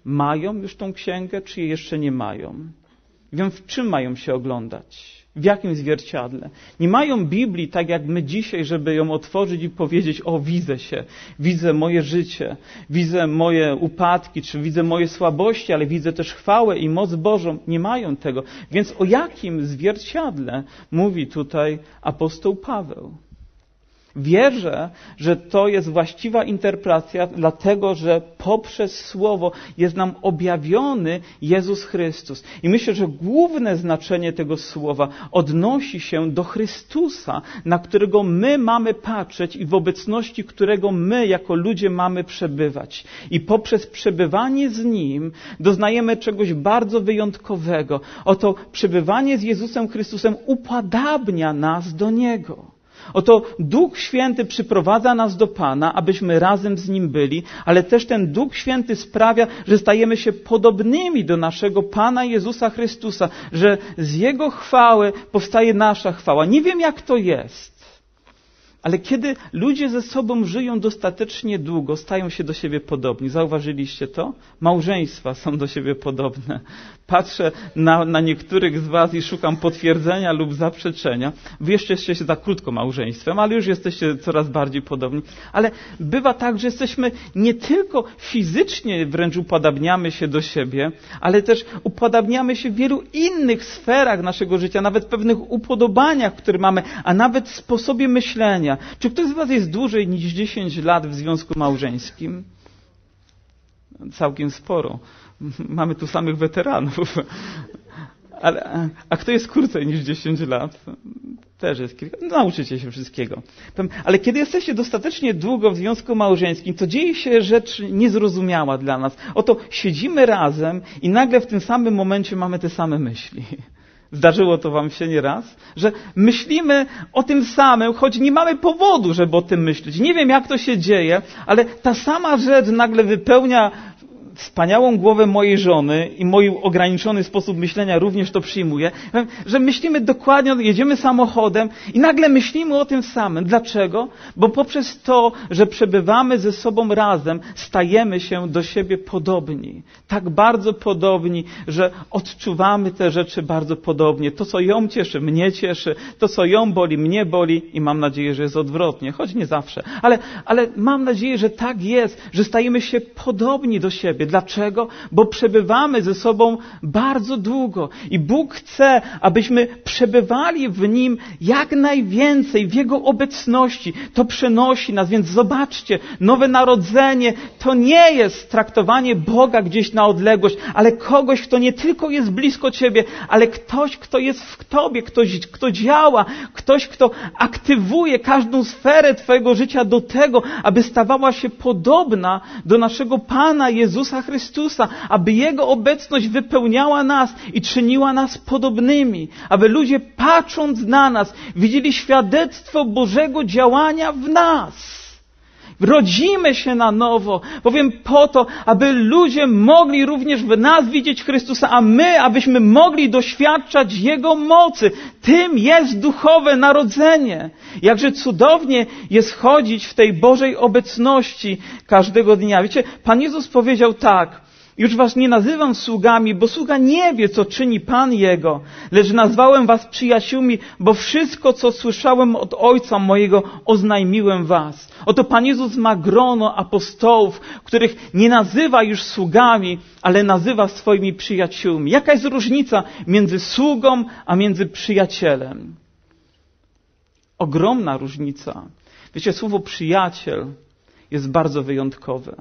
mają już tą księgę, czy jej jeszcze nie mają? Wiem, w czym mają się oglądać? W jakim zwierciadle? Nie mają Biblii tak jak my dzisiaj, żeby ją otworzyć i powiedzieć: o, widzę się, widzę moje życie, widzę moje upadki, czy widzę moje słabości, ale widzę też chwałę i moc Bożą. Nie mają tego. Więc o jakim zwierciadle mówi tutaj apostoł Paweł? Wierzę, że to jest właściwa interpretacja, dlatego że poprzez Słowo jest nam objawiony Jezus Chrystus. I myślę, że główne znaczenie tego słowa odnosi się do Chrystusa, na którego my mamy patrzeć i w obecności którego my jako ludzie mamy przebywać. I poprzez przebywanie z Nim doznajemy czegoś bardzo wyjątkowego. Oto przebywanie z Jezusem Chrystusem upodabnia nas do Niego. Oto Duch Święty przyprowadza nas do Pana, abyśmy razem z Nim byli, ale też ten Duch Święty sprawia, że stajemy się podobnymi do naszego Pana Jezusa Chrystusa, że z Jego chwały powstaje nasza chwała. Nie wiem, jak to jest, ale kiedy ludzie ze sobą żyją dostatecznie długo, stają się do siebie podobni. Zauważyliście to? Małżeństwa są do siebie podobne. Patrzę na, na niektórych z was i szukam potwierdzenia lub zaprzeczenia. Wy jeszcze jesteście za krótko małżeństwem, ale już jesteście coraz bardziej podobni. Ale bywa tak, że jesteśmy nie tylko fizycznie wręcz upodabniamy się do siebie, ale też upodabniamy się w wielu innych sferach naszego życia, nawet pewnych upodobaniach, które mamy, a nawet w sposobie myślenia. Czy ktoś z was jest dłużej niż dziesięć lat w związku małżeńskim? Całkiem sporo. Mamy tu samych weteranów. Ale, a kto jest krócej niż dziesięć lat? Też jest kilka. No, nauczycie się wszystkiego. Ale kiedy jesteście dostatecznie długo w związku małżeńskim, to dzieje się rzecz niezrozumiała dla nas. Oto siedzimy razem i nagle w tym samym momencie mamy te same myśli. Zdarzyło to wam się nieraz? Że myślimy o tym samym, choć nie mamy powodu, żeby o tym myśleć. Nie wiem, jak to się dzieje, ale ta sama rzecz nagle wypełnia wspaniałą głowę mojej żony i mój ograniczony sposób myślenia również to przyjmuje, że myślimy dokładnie, jedziemy samochodem i nagle myślimy o tym samym. Dlaczego? Bo poprzez to, że przebywamy ze sobą razem, stajemy się do siebie podobni. Tak bardzo podobni, że odczuwamy te rzeczy bardzo podobnie. To, co ją cieszy, mnie cieszy. To, co ją boli, mnie boli i mam nadzieję, że jest odwrotnie, choć nie zawsze. Ale, ale mam nadzieję, że tak jest, że stajemy się podobni do siebie. Dlaczego? Bo przebywamy ze sobą bardzo długo i Bóg chce, abyśmy przebywali w Nim jak najwięcej, w Jego obecności. To przenosi nas, więc zobaczcie, nowe narodzenie to nie jest traktowanie Boga gdzieś na odległość, ale kogoś, kto nie tylko jest blisko Ciebie, ale ktoś, kto jest w Tobie, ktoś, kto działa, ktoś, kto aktywuje każdą sferę Twojego życia do tego, aby stawała się podobna do naszego Pana Jezusa Chrystusa, aby Jego obecność wypełniała nas i czyniła nas podobnymi, aby ludzie patrząc na nas widzieli świadectwo Bożego działania w nas. Rodzimy się na nowo, bowiem po to, aby ludzie mogli również w nas widzieć Chrystusa, a my, abyśmy mogli doświadczać Jego mocy. Tym jest duchowe narodzenie. Jakże cudownie jest chodzić w tej Bożej obecności każdego dnia. Wiecie, Pan Jezus powiedział tak: już was nie nazywam sługami, bo sługa nie wie, co czyni Pan Jego, lecz nazwałem was przyjaciółmi, bo wszystko, co słyszałem od Ojca mojego, oznajmiłem was. Oto Pan Jezus ma grono apostołów, których nie nazywa już sługami, ale nazywa swoimi przyjaciółmi. Jaka jest różnica między sługą, a między przyjacielem? Ogromna różnica. Wiecie, słowo przyjaciel jest bardzo wyjątkowe.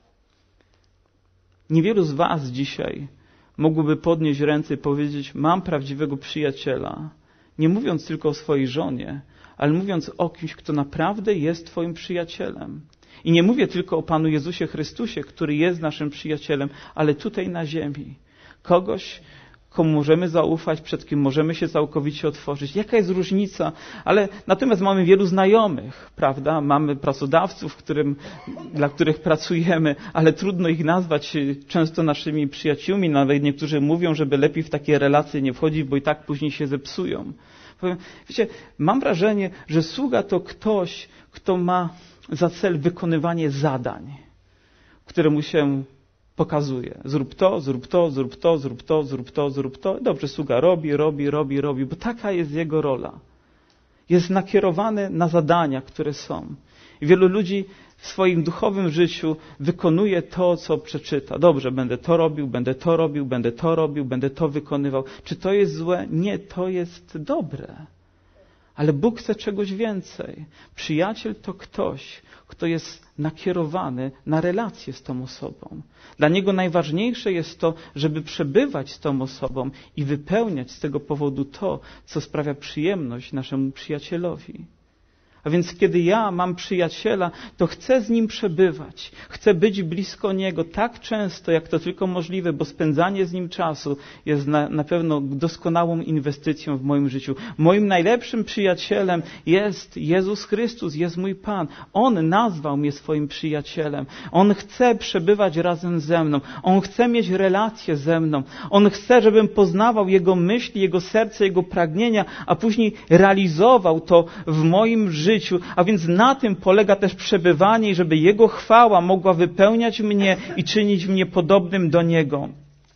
Niewielu z was dzisiaj mogłoby podnieść ręce i powiedzieć: mam prawdziwego przyjaciela. Nie mówiąc tylko o swojej żonie, ale mówiąc o kimś, kto naprawdę jest twoim przyjacielem. I nie mówię tylko o Panu Jezusie Chrystusie, który jest naszym przyjacielem, ale tutaj na ziemi. Kogoś, komu możemy zaufać, przed kim możemy się całkowicie otworzyć. Jaka jest różnica? Ale natomiast mamy wielu znajomych, prawda? Mamy pracodawców, którym, dla których pracujemy, ale trudno ich nazwać często naszymi przyjaciółmi. Nawet niektórzy mówią, żeby lepiej w takie relacje nie wchodzić, bo i tak później się zepsują. Powiem, wiecie, mam wrażenie, że sługa to ktoś, kto ma za cel wykonywanie zadań, które mu się pokazuje. Zrób to, zrób to, zrób to, zrób to, zrób to, zrób to. Dobrze, sługa robi, robi, robi, robi, bo taka jest jego rola. Jest nakierowany na zadania, które są. I wielu ludzi w swoim duchowym życiu wykonuje to, co przeczyta. Dobrze, będę to robił, będę to robił, będę to robił, będę to wykonywał. Czy to jest złe? Nie, to jest dobre. Ale Bóg chce czegoś więcej. Przyjaciel to ktoś, kto jest nakierowany na relację z tą osobą. Dla niego najważniejsze jest to, żeby przebywać z tą osobą i wypełniać z tego powodu to, co sprawia przyjemność naszemu przyjacielowi. A więc kiedy ja mam przyjaciela, to chcę z nim przebywać. Chcę być blisko niego tak często, jak to tylko możliwe, bo spędzanie z nim czasu jest na, na pewno doskonałą inwestycją w moim życiu. Moim najlepszym przyjacielem jest Jezus Chrystus, jest mój Pan. On nazwał mnie swoim przyjacielem. On chce przebywać razem ze mną. On chce mieć relacje ze mną. On chce, żebym poznawał Jego myśli, Jego serce, Jego pragnienia, a później realizował to w moim życiu. A więc na tym polega też przebywanie i żeby Jego chwała mogła wypełniać mnie i czynić mnie podobnym do Niego.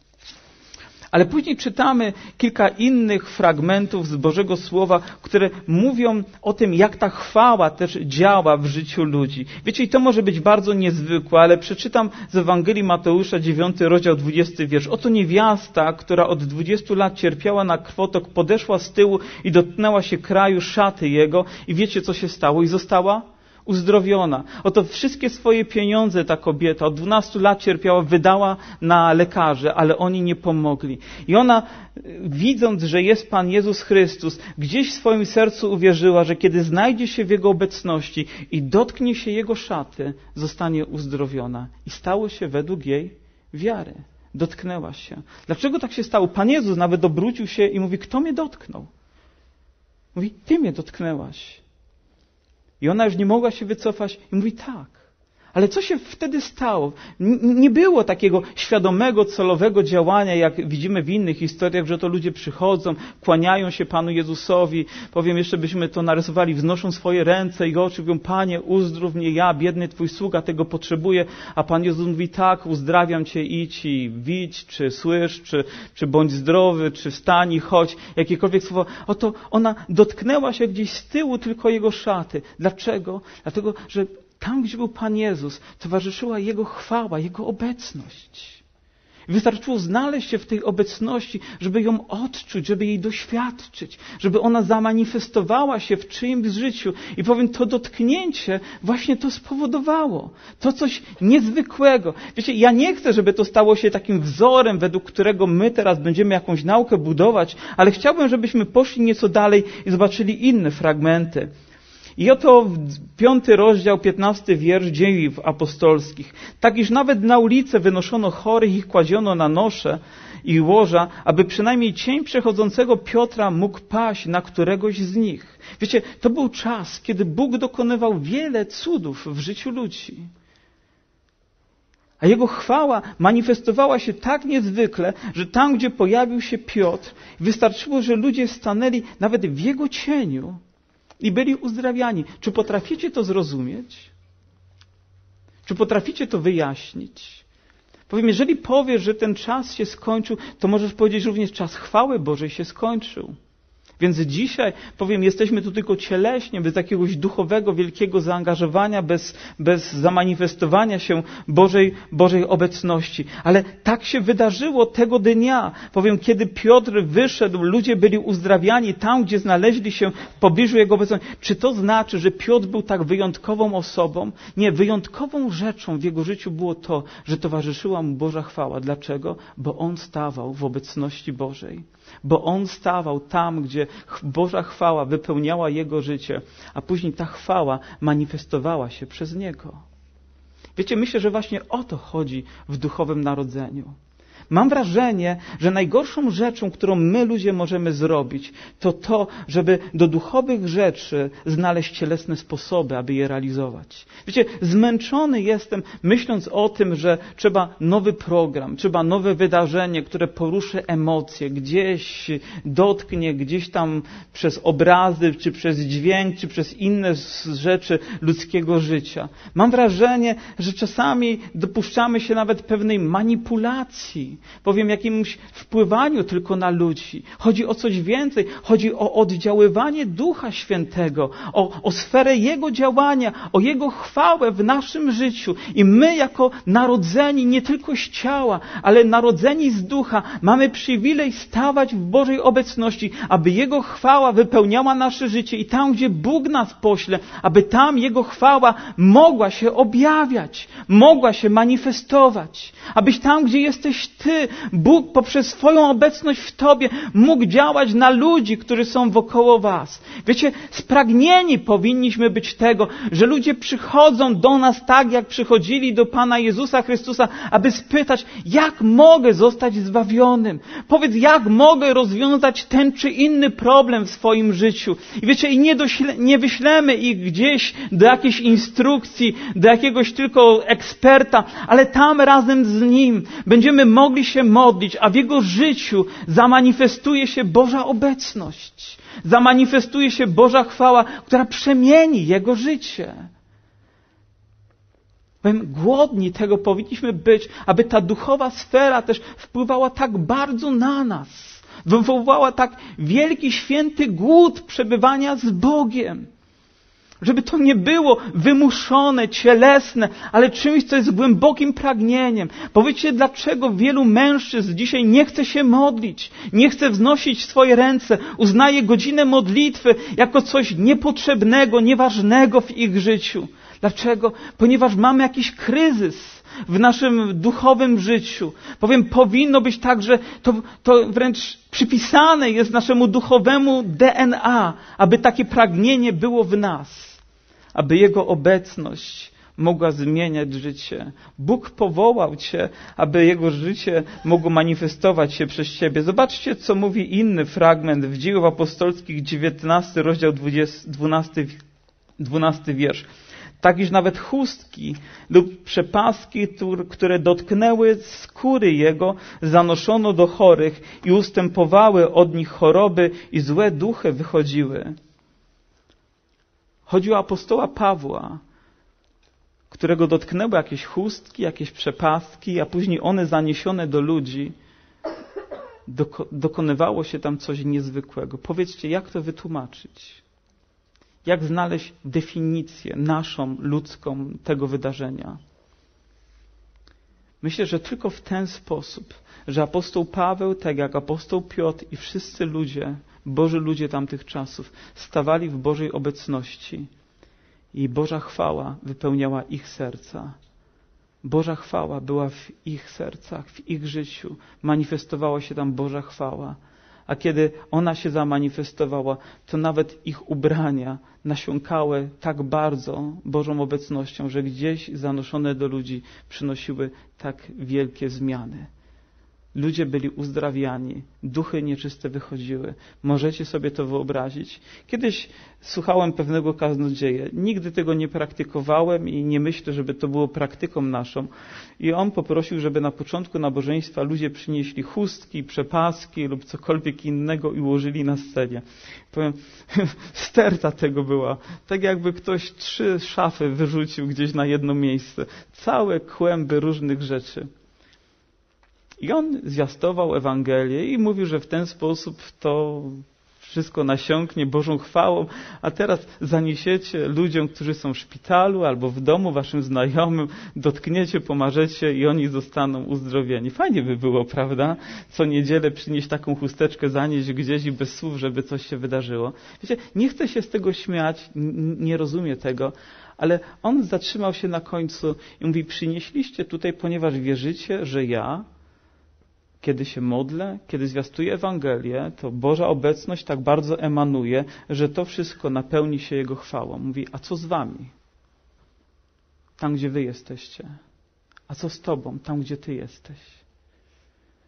Ale później czytamy kilka innych fragmentów z Bożego Słowa, które mówią o tym, jak ta chwała też działa w życiu ludzi. Wiecie, i to może być bardzo niezwykłe, ale przeczytam z Ewangelii Mateusza, dziewiąty rozdział, dwudziesty wiersz. Oto niewiasta, która od dwudziestu lat cierpiała na krwotok, podeszła z tyłu i dotknęła się kraju szaty jego i wiecie, co się stało? I została uzdrowiona. Oto wszystkie swoje pieniądze ta kobieta od dwunastu lat cierpiała, wydała na lekarzy, ale oni nie pomogli. I ona, widząc, że jest Pan Jezus Chrystus, gdzieś w swoim sercu uwierzyła, że kiedy znajdzie się w Jego obecności i dotknie się Jego szaty, zostanie uzdrowiona. I stało się według jej wiary. Dotknęła się. Dlaczego tak się stało? Pan Jezus nawet obrócił się i mówi, kto mnie dotknął? Mówi, Ty mnie dotknęłaś. I ona już nie mogła się wycofać i mówi tak. Ale co się wtedy stało? Nie było takiego świadomego, celowego działania, jak widzimy w innych historiach, że to ludzie przychodzą, kłaniają się Panu Jezusowi. Powiem, jeszcze byśmy to narysowali, wznoszą swoje ręce i oczy, mówią, Panie, uzdrów mnie, ja, biedny Twój sługa, tego potrzebuję. A Pan Jezus mówi, tak, uzdrawiam Cię, idź i widź, czy słysz, czy, czy bądź zdrowy, czy wstań i chodź. Jakiekolwiek słowo. Oto ona dotknęła się gdzieś z tyłu tylko Jego szaty. Dlaczego? Dlatego, że tam, gdzie był Pan Jezus, towarzyszyła Jego chwała, Jego obecność. Wystarczyło znaleźć się w tej obecności, żeby ją odczuć, żeby jej doświadczyć, żeby ona zamanifestowała się w czyimś życiu. I powiem, to dotknięcie właśnie to spowodowało. To coś niezwykłego. Wiecie, ja nie chcę, żeby to stało się takim wzorem, według którego my teraz będziemy jakąś naukę budować, ale chciałbym, żebyśmy poszli nieco dalej i zobaczyli inne fragmenty. I oto piąty rozdział, piętnasty wiersz Dziejów apostolskich. Tak iż nawet na ulicę wynoszono chorych, ich kładziono na nosze i łoża, aby przynajmniej cień przechodzącego Piotra mógł paść na któregoś z nich. Wiecie, to był czas, kiedy Bóg dokonywał wiele cudów w życiu ludzi. A Jego chwała manifestowała się tak niezwykle, że tam, gdzie pojawił się Piotr, wystarczyło, że ludzie stanęli nawet w Jego cieniu i byli uzdrawiani. Czy potraficie to zrozumieć? Czy potraficie to wyjaśnić? Powiem, jeżeli powiesz, że ten czas się skończył, to możesz powiedzieć również, czas chwały Bożej się skończył. Więc dzisiaj, powiem, jesteśmy tu tylko cieleśnie, bez jakiegoś duchowego, wielkiego zaangażowania, bez, bez zamanifestowania się Bożej, Bożej obecności. Ale tak się wydarzyło tego dnia. Powiem, kiedy Piotr wyszedł, ludzie byli uzdrawiani tam, gdzie znaleźli się w pobliżu Jego obecności. Czy to znaczy, że Piotr był tak wyjątkową osobą? Nie, wyjątkową rzeczą w jego życiu było to, że towarzyszyła mu Boża chwała. Dlaczego? Bo on stawał w obecności Bożej. Bo on stawał tam, gdzie Boża chwała wypełniała jego życie, a później ta chwała manifestowała się przez niego. Wiecie, myślę, że właśnie o to chodzi w duchowym narodzeniu. Mam wrażenie, że najgorszą rzeczą, którą my ludzie możemy zrobić, to to, żeby do duchowych rzeczy znaleźć cielesne sposoby, aby je realizować. Wiecie, zmęczony jestem myśląc o tym, że trzeba nowy program, trzeba nowe wydarzenie, które poruszy emocje, gdzieś dotknie, gdzieś tam przez obrazy, czy przez dźwięk, czy przez inne rzeczy ludzkiego życia. Mam wrażenie, że czasami dopuszczamy się nawet pewnej manipulacji, powiem jakimś wpływaniu tylko na ludzi. Chodzi o coś więcej, chodzi o oddziaływanie Ducha Świętego, o, o sferę Jego działania, o Jego chwałę w naszym życiu. I my jako narodzeni nie tylko z ciała, ale narodzeni z Ducha, mamy przywilej stawać w Bożej obecności, aby Jego chwała wypełniała nasze życie i tam, gdzie Bóg nas pośle, aby tam Jego chwała mogła się objawiać, mogła się manifestować. Abyś tam, gdzie jesteś Ty, Bóg poprzez swoją obecność w Tobie mógł działać na ludzi, którzy są wokoło Was. Wiecie, spragnieni powinniśmy być tego, że ludzie przychodzą do nas tak, jak przychodzili do Pana Jezusa Chrystusa, aby spytać, jak mogę zostać zbawionym? Powiedz, jak mogę rozwiązać ten czy inny problem w swoim życiu? I wiecie, i nie, dośle, nie wyślemy ich gdzieś do jakiejś instrukcji, do jakiegoś tylko eksperta, ale tam razem z Nim będziemy mogli się modlić, a w Jego życiu zamanifestuje się Boża obecność. Zamanifestuje się Boża chwała, która przemieni Jego życie. Powiem, głodni tego powinniśmy być, aby ta duchowa sfera też wpływała tak bardzo na nas. Wywołała tak wielki, święty głód przebywania z Bogiem. Żeby to nie było wymuszone, cielesne, ale czymś, co jest głębokim pragnieniem. Powiedzcie, dlaczego wielu mężczyzn dzisiaj nie chce się modlić, nie chce wznosić swoje ręce, uznaje godzinę modlitwy jako coś niepotrzebnego, nieważnego w ich życiu. Dlaczego? Ponieważ mamy jakiś kryzys w naszym duchowym życiu. Powiem, powinno być tak, że to, to wręcz przypisane jest naszemu duchowemu D N A, aby takie pragnienie było w nas. Aby Jego obecność mogła zmieniać życie. Bóg powołał Cię, aby Jego życie mogło manifestować się przez Ciebie. Zobaczcie, co mówi inny fragment w Dziejów Apostolskich, dziewiętnasty rozdział, dwunasty wiersz. Tak iż nawet chustki lub przepaski, które dotknęły skóry Jego, zanoszono do chorych i ustępowały od nich choroby i złe duchy wychodziły. Chodzi o apostoła Pawła, którego dotknęły jakieś chustki, jakieś przepaski, a później one zaniesione do ludzi. Doko- dokonywało się tam coś niezwykłego. Powiedzcie, jak to wytłumaczyć? Jak znaleźć definicję naszą, ludzką tego wydarzenia? Myślę, że tylko w ten sposób, że apostoł Paweł, tak jak apostoł Piotr i wszyscy ludzie, Boży ludzie tamtych czasów, stawali w Bożej obecności i Boża chwała wypełniała ich serca. Boża chwała była w ich sercach, w ich życiu. Manifestowała się tam Boża chwała. A kiedy ona się zamanifestowała, to nawet ich ubrania nasiąkały tak bardzo Bożą obecnością, że gdzieś zanoszone do ludzi przynosiły tak wielkie zmiany. Ludzie byli uzdrawiani, duchy nieczyste wychodziły. Możecie sobie to wyobrazić? Kiedyś słuchałem pewnego kaznodzieja. Nigdy tego nie praktykowałem i nie myślę, żeby to było praktyką naszą. I on poprosił, żeby na początku nabożeństwa ludzie przynieśli chustki, przepaski lub cokolwiek innego i ułożyli na scenie. Powiem, sterta tego była. Tak jakby ktoś trzy szafy wyrzucił gdzieś na jedno miejsce. Całe kłęby różnych rzeczy. I on zwiastował Ewangelię i mówił, że w ten sposób to wszystko nasiąknie Bożą chwałą, a teraz zaniesiecie ludziom, którzy są w szpitalu albo w domu, waszym znajomym, dotkniecie, pomarzecie i oni zostaną uzdrowieni. Fajnie by było, prawda? Co niedzielę przynieść taką chusteczkę, zanieść gdzieś i bez słów, żeby coś się wydarzyło. Wiecie, nie chcę się z tego śmiać, nie rozumiem tego, ale on zatrzymał się na końcu i mówi, przynieśliście tutaj, ponieważ wierzycie, że ja, kiedy się modlę, kiedy zwiastuję Ewangelię, to Boża obecność tak bardzo emanuje, że to wszystko napełni się Jego chwałą. Mówi, a co z wami? Tam, gdzie wy jesteście. A co z tobą? Tam, gdzie ty jesteś.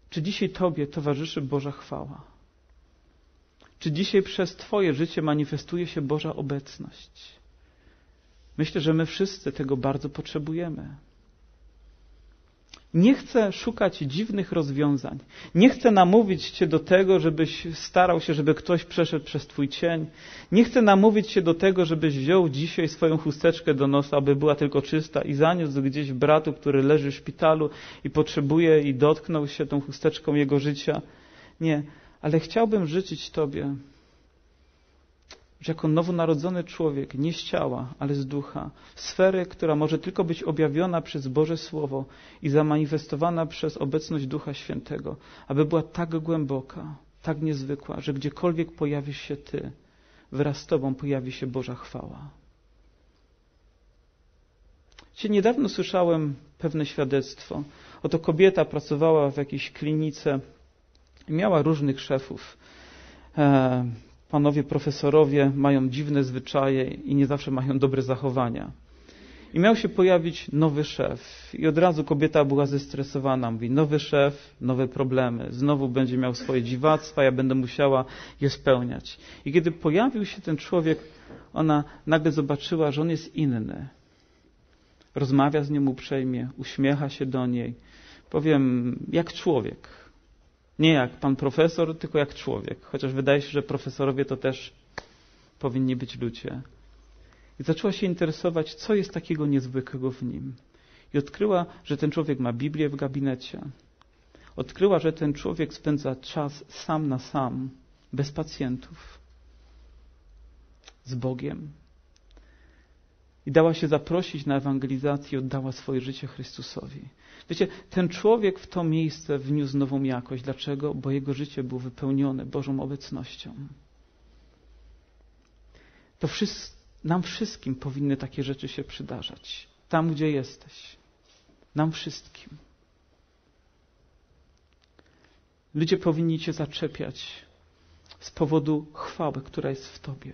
Czy dzisiaj Tobie towarzyszy Boża chwała? Czy dzisiaj przez Twoje życie manifestuje się Boża obecność? Myślę, że my wszyscy tego bardzo potrzebujemy. Nie chcę szukać dziwnych rozwiązań. Nie chcę namówić Cię do tego, żebyś starał się, żeby ktoś przeszedł przez Twój cień. Nie chcę namówić Cię do tego, żebyś wziął dzisiaj swoją chusteczkę do nosa, aby była tylko czysta i zaniósł gdzieś bratu, który leży w szpitalu i potrzebuje i dotknął się tą chusteczką jego życia. Nie, ale chciałbym życzyć Tobie, że jako nowonarodzony człowiek, nie z ciała, ale z ducha, sfery, która może tylko być objawiona przez Boże Słowo i zamanifestowana przez obecność Ducha Świętego, aby była tak głęboka, tak niezwykła, że gdziekolwiek pojawisz się Ty, wraz z Tobą pojawi się Boża chwała. Dzisiaj niedawno słyszałem pewne świadectwo. Oto kobieta pracowała w jakiejś klinice i miała różnych szefów. E, Panowie profesorowie mają dziwne zwyczaje i nie zawsze mają dobre zachowania. I miał się pojawić nowy szef. I od razu kobieta była zestresowana. Mówi, nowy szef, nowe problemy. Znowu będzie miał swoje dziwactwa, ja będę musiała je spełniać. I kiedy pojawił się ten człowiek, ona nagle zobaczyła, że on jest inny. Rozmawia z nią uprzejmie, uśmiecha się do niej. Powiem, jak człowiek. Nie jak pan profesor, tylko jak człowiek. Chociaż wydaje się, że profesorowie to też powinni być ludzie. I zaczęła się interesować, co jest takiego niezwykłego w nim. I odkryła, że ten człowiek ma Biblię w gabinecie. Odkryła, że ten człowiek spędza czas sam na sam, bez pacjentów, z Bogiem. I dała się zaprosić na ewangelizację i oddała swoje życie Chrystusowi. Wiecie, ten człowiek w to miejsce wniósł nową jakość. Dlaczego? Bo jego życie było wypełnione Bożą obecnością. To wszyscy, nam wszystkim powinny takie rzeczy się przydarzać. Tam, gdzie jesteś. Nam wszystkim. Ludzie powinni Cię zaczepiać z powodu chwały, która jest w Tobie.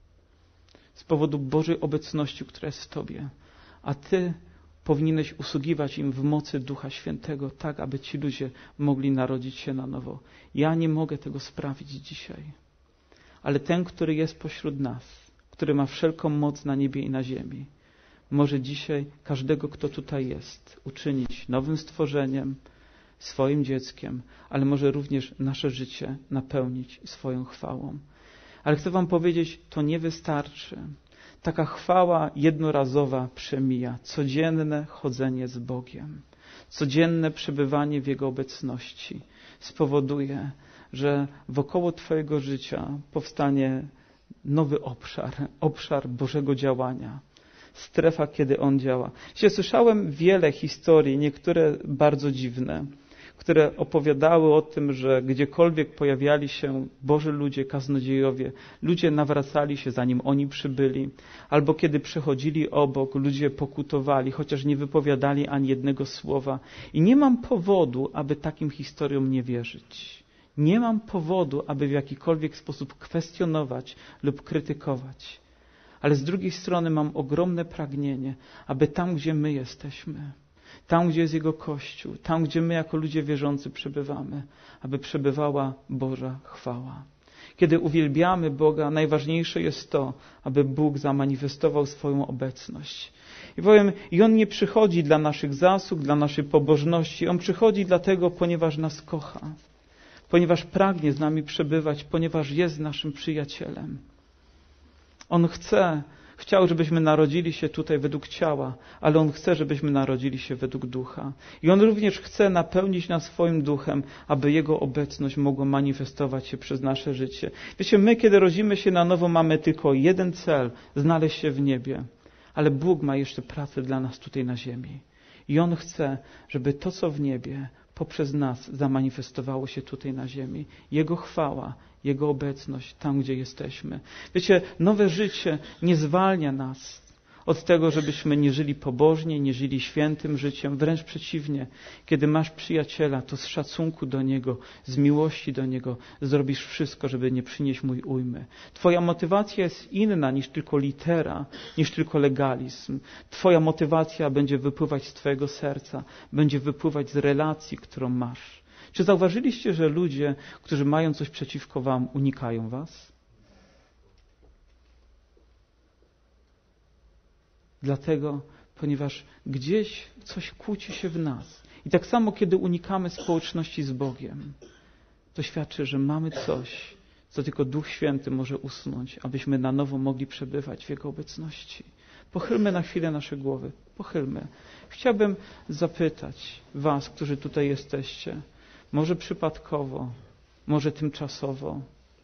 Z powodu Bożej obecności, która jest w Tobie. A Ty powinieneś usługiwać im w mocy Ducha Świętego, tak aby ci ludzie mogli narodzić się na nowo. Ja nie mogę tego sprawić dzisiaj. Ale ten, który jest pośród nas, który ma wszelką moc na niebie i na ziemi, może dzisiaj każdego, kto tutaj jest, uczynić nowym stworzeniem, swoim dzieckiem, ale może również nasze życie napełnić swoją chwałą. Ale chcę wam powiedzieć, to nie wystarczy. Taka chwała jednorazowa przemija. Codzienne chodzenie z Bogiem, codzienne przebywanie w Jego obecności spowoduje, że wokoło Twojego życia powstanie nowy obszar, obszar Bożego działania. Strefa, kiedy On działa. Ja słyszałem wiele historii, niektóre bardzo dziwne, które opowiadały o tym, że gdziekolwiek pojawiali się Boży ludzie, kaznodziejowie, ludzie nawracali się, zanim oni przybyli, albo kiedy przechodzili obok, ludzie pokutowali, chociaż nie wypowiadali ani jednego słowa. I nie mam powodu, aby takim historiom nie wierzyć. Nie mam powodu, aby w jakikolwiek sposób kwestionować lub krytykować. Ale z drugiej strony mam ogromne pragnienie, aby tam, gdzie my jesteśmy, tam, gdzie jest Jego Kościół, tam, gdzie my jako ludzie wierzący przebywamy, aby przebywała Boża chwała. Kiedy uwielbiamy Boga, najważniejsze jest to, aby Bóg zamanifestował swoją obecność. I powiem, i On nie przychodzi dla naszych zasług, dla naszej pobożności. On przychodzi dlatego, ponieważ nas kocha, ponieważ pragnie z nami przebywać, ponieważ jest naszym przyjacielem. On chce, chciał, żebyśmy narodzili się tutaj według ciała, ale On chce, żebyśmy narodzili się według ducha. I On również chce napełnić nas swoim duchem, aby Jego obecność mogła manifestować się przez nasze życie. Wiecie, my, kiedy rodzimy się na nowo, mamy tylko jeden cel, znaleźć się w niebie. Ale Bóg ma jeszcze pracę dla nas tutaj na ziemi. I On chce, żeby to, co w niebie, poprzez nas zamanifestowało się tutaj na ziemi. Jego chwała, Jego obecność tam, gdzie jesteśmy. Wiecie, nowe życie nie zwalnia nas od tego, żebyśmy nie żyli pobożnie, nie żyli świętym życiem. Wręcz przeciwnie, kiedy masz przyjaciela, to z szacunku do Niego, z miłości do Niego zrobisz wszystko, żeby nie przynieść mu ujmy. Twoja motywacja jest inna niż tylko litera, niż tylko legalizm. Twoja motywacja będzie wypływać z Twojego serca, będzie wypływać z relacji, którą masz. Czy zauważyliście, że ludzie, którzy mają coś przeciwko wam, unikają was? Dlatego, ponieważ gdzieś coś kłóci się w nas. I tak samo, kiedy unikamy społeczności z Bogiem, to świadczy, że mamy coś, co tylko Duch Święty może usunąć, abyśmy na nowo mogli przebywać w Jego obecności. Pochylmy na chwilę nasze głowy. Pochylmy. Chciałbym zapytać was, którzy tutaj jesteście, może przypadkowo, może tymczasowo,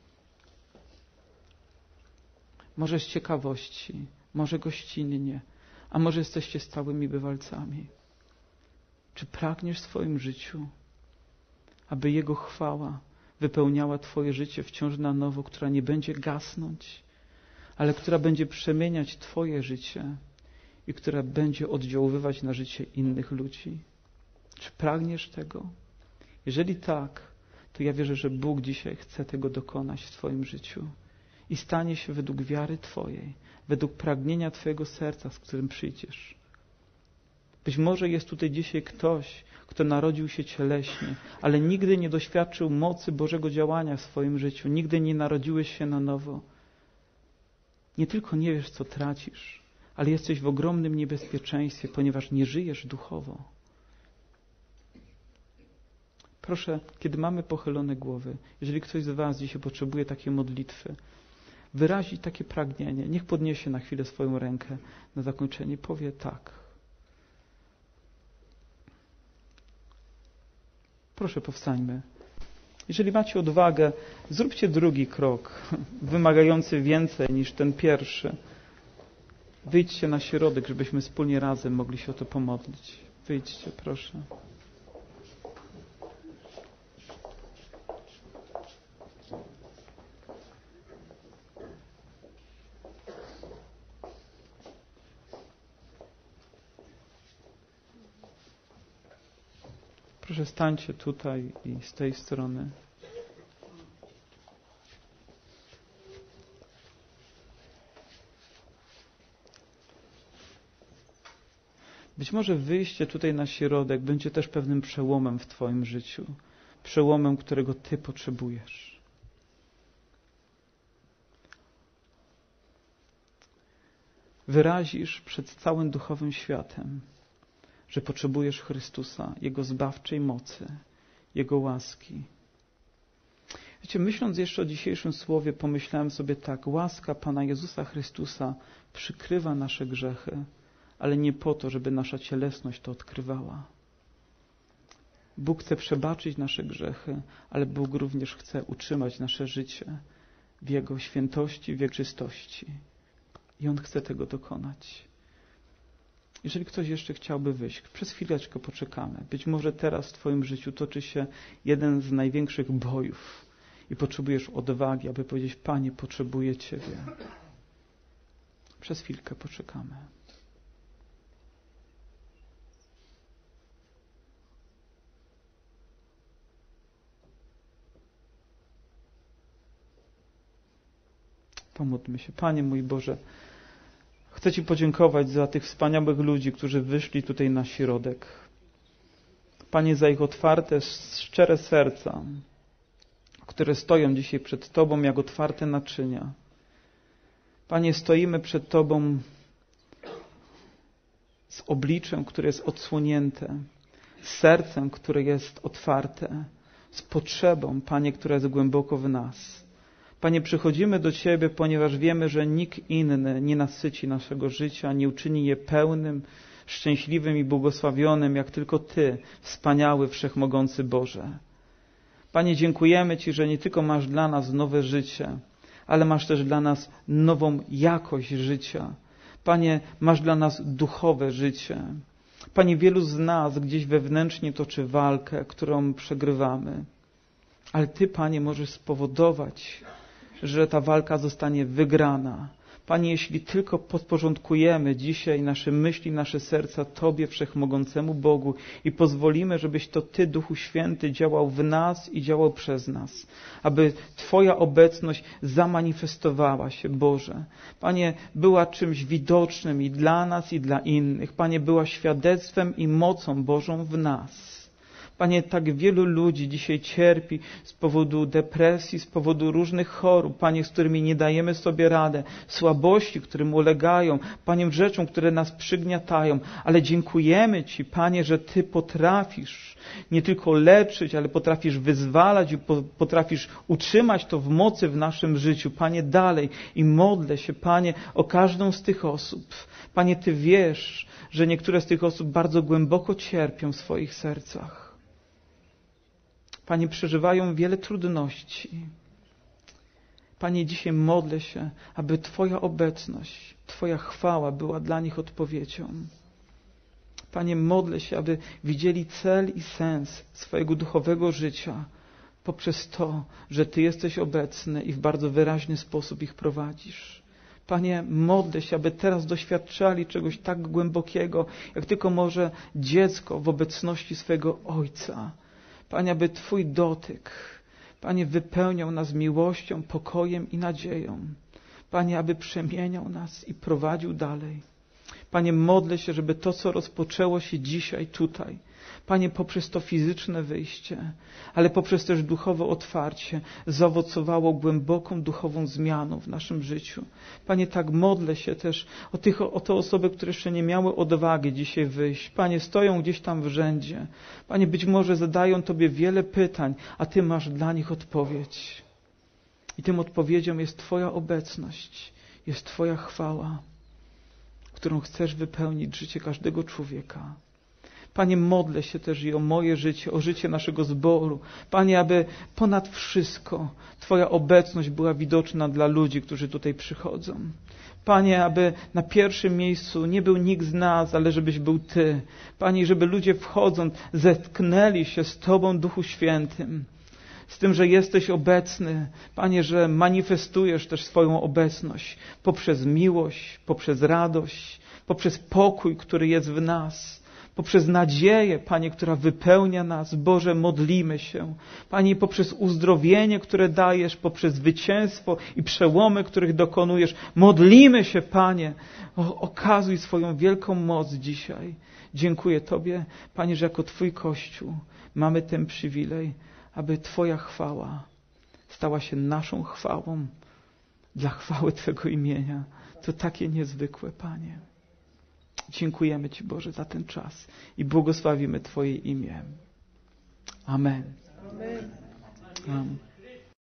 może z ciekawości, może gościnnie, a może jesteście stałymi bywalcami. Czy pragniesz w swoim życiu, aby Jego chwała wypełniała Twoje życie wciąż na nowo, która nie będzie gasnąć, ale która będzie przemieniać Twoje życie i która będzie oddziaływać na życie innych ludzi? Czy pragniesz tego? Jeżeli tak, to ja wierzę, że Bóg dzisiaj chce tego dokonać w Twoim życiu i stanie się według wiary Twojej, według pragnienia Twojego serca, z którym przyjdziesz. Być może jest tutaj dzisiaj ktoś, kto narodził się cieleśnie, ale nigdy nie doświadczył mocy Bożego działania w swoim życiu. Nigdy nie narodziłeś się na nowo. Nie tylko nie wiesz, co tracisz, ale jesteś w ogromnym niebezpieczeństwie, ponieważ nie żyjesz duchowo. Proszę, kiedy mamy pochylone głowy, jeżeli ktoś z was dzisiaj potrzebuje takiej modlitwy, wyrazić takie pragnienie, niech podniesie na chwilę swoją rękę na zakończenie i powie tak. Proszę, powstańmy. Jeżeli macie odwagę, zróbcie drugi krok, wymagający więcej niż ten pierwszy. Wyjdźcie na środek, żebyśmy wspólnie razem mogli się o to pomodlić. Wyjdźcie, proszę. Proszę, stańcie tutaj i z tej strony. Być może wyjście tutaj na środek będzie też pewnym przełomem w Twoim życiu. Przełomem, którego Ty potrzebujesz. Wyrazisz przed całym duchowym światem, że potrzebujesz Chrystusa, Jego zbawczej mocy, Jego łaski. Wiecie, myśląc jeszcze o dzisiejszym słowie, pomyślałem sobie tak, łaska Pana Jezusa Chrystusa przykrywa nasze grzechy, ale nie po to, żeby nasza cielesność to odkrywała. Bóg chce przebaczyć nasze grzechy, ale Bóg również chce utrzymać nasze życie w Jego świętości, w Jego czystości. I On chce tego dokonać. Jeżeli ktoś jeszcze chciałby wyjść, przez chwileczkę poczekamy. Być może teraz w Twoim życiu toczy się jeden z największych bojów i potrzebujesz odwagi, aby powiedzieć: Panie, potrzebuję Ciebie. Przez chwilkę poczekamy. Pomódlmy się. Panie mój Boże, chcę Ci podziękować za tych wspaniałych ludzi, którzy wyszli tutaj na środek. Panie, za ich otwarte, szczere serca, które stoją dzisiaj przed Tobą jak otwarte naczynia. Panie, stoimy przed Tobą z obliczem, które jest odsłonięte, z sercem, które jest otwarte, z potrzebą, Panie, która jest głęboko w nas. Panie, przychodzimy do Ciebie, ponieważ wiemy, że nikt inny nie nasyci naszego życia, nie uczyni je pełnym, szczęśliwym i błogosławionym, jak tylko Ty, wspaniały, wszechmogący Boże. Panie, dziękujemy Ci, że nie tylko masz dla nas nowe życie, ale masz też dla nas nową jakość życia. Panie, masz dla nas duchowe życie. Panie, wielu z nas gdzieś wewnętrznie toczy walkę, którą przegrywamy. Ale Ty, Panie, możesz spowodować, że ta walka zostanie wygrana. Panie, jeśli tylko podporządkujemy dzisiaj nasze myśli, nasze serca Tobie, Wszechmogącemu Bogu i pozwolimy, żebyś to Ty, Duchu Święty, działał w nas i działał przez nas, aby Twoja obecność zamanifestowała się, Boże. Panie, była czymś widocznym i dla nas, i dla innych. Panie, była świadectwem i mocą Bożą w nas. Panie, tak wielu ludzi dzisiaj cierpi z powodu depresji, z powodu różnych chorób, Panie, z którymi nie dajemy sobie radę, słabości, którym ulegają, Panie, rzeczom, które nas przygniatają, ale dziękujemy Ci, Panie, że Ty potrafisz nie tylko leczyć, ale potrafisz wyzwalać i potrafisz utrzymać to w mocy w naszym życiu. Panie, dalej i modlę się, Panie, o każdą z tych osób. Panie, Ty wiesz, że niektóre z tych osób bardzo głęboko cierpią w swoich sercach. Panie, przeżywają wiele trudności. Panie, dzisiaj modlę się, aby Twoja obecność, Twoja chwała była dla nich odpowiedzią. Panie, modlę się, aby widzieli cel i sens swojego duchowego życia poprzez to, że Ty jesteś obecny i w bardzo wyraźny sposób ich prowadzisz. Panie, modlę się, aby teraz doświadczali czegoś tak głębokiego, jak tylko może dziecko w obecności swego Ojca. Panie, aby Twój dotyk, Panie, wypełniał nas miłością, pokojem i nadzieją. Panie, aby przemieniał nas i prowadził dalej. Panie, modlę się, żeby to, co rozpoczęło się dzisiaj tutaj, Panie, poprzez to fizyczne wyjście, ale poprzez też duchowe otwarcie, zaowocowało głęboką duchową zmianą w naszym życiu. Panie, tak modlę się też o, tych, o te osoby, które jeszcze nie miały odwagi dzisiaj wyjść. Panie, stoją gdzieś tam w rzędzie. Panie, być może zadają Tobie wiele pytań, a Ty masz dla nich odpowiedź. I tym odpowiedzią jest Twoja obecność, jest Twoja chwała, którą chcesz wypełnić życie każdego człowieka. Panie, modlę się też i o moje życie, o życie naszego zboru. Panie, aby ponad wszystko Twoja obecność była widoczna dla ludzi, którzy tutaj przychodzą. Panie, aby na pierwszym miejscu nie był nikt z nas, ale żebyś był Ty. Panie, żeby ludzie wchodząc zetknęli się z Tobą, Duchu Świętym. Z tym, że jesteś obecny. Panie, że manifestujesz też swoją obecność poprzez miłość, poprzez radość, poprzez pokój, który jest w nas. Poprzez nadzieję, Panie, która wypełnia nas. Boże, modlimy się. Panie, poprzez uzdrowienie, które dajesz, poprzez zwycięstwo i przełomy, których dokonujesz. Modlimy się, Panie. O, okazuj swoją wielką moc dzisiaj. Dziękuję Tobie, Panie, że jako Twój Kościół mamy ten przywilej, aby Twoja chwała stała się naszą chwałą dla chwały Twego imienia. To takie niezwykłe, Panie. Dziękujemy Ci, Boże, za ten czas i błogosławimy Twoje imię. Amen. Amen. Amen.